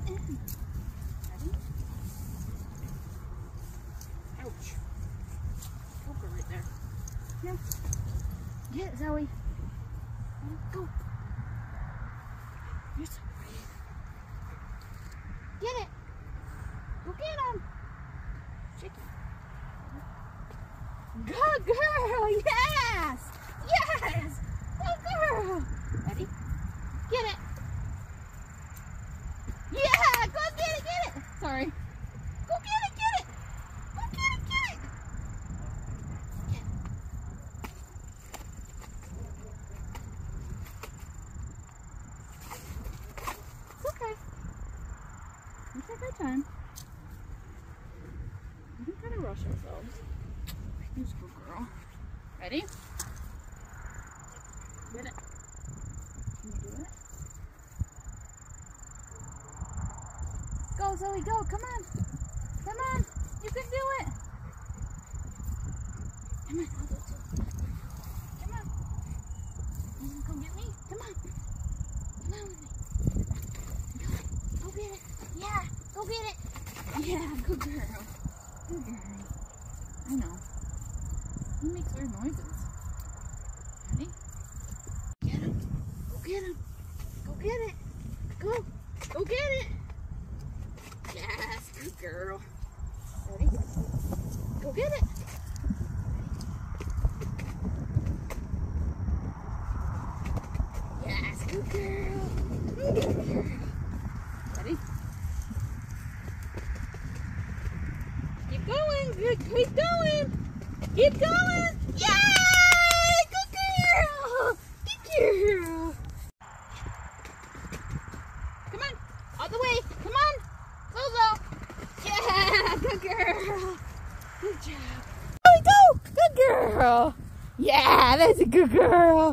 in. Ready? Ouch. Poker right there. Yeah. Get it, Zoe. Go. You're so brave. Get it. Go get him. Shake it. Good girl. Yes. Yes. Good girl. Ready? Get it. Yeah. Go get it. Get it. Sorry. Go get it. Get it. Go get it. Get it. It's okay. We take our time. We don't gotta rush ourselves. Here's good girl. Ready? Get it. Can you do it? Go, Zoe, go. Come on. Come on. You can do it. Come on, I'll do it too. Come on. You wanna come get me? Come on. Come on with me. Go get it. Yeah, go get it. Yeah, good girl. Good girl. I know. He makes weird noises. Ready? Get him. Go get him. Go get it. Go. Go get it. Yes, good girl. Ready? Go get it. Yes, good girl. Good girl. Ready? Keep going. Good. Keep going. Keep going. Yay! Good girl. Good girl. Come on. All the way. Come on. Zozo. Yeah. Good girl. Good job. Go, go. Good girl. Yeah, that's a good girl.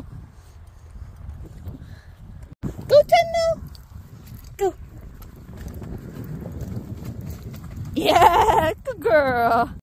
Go, Tendo. Go. Yeah, good girl.